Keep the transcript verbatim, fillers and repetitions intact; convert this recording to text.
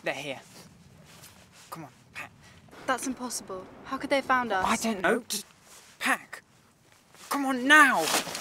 they're here. Come on, pack. That's impossible. How could they have found us? I don't know. Just pack. Come on now.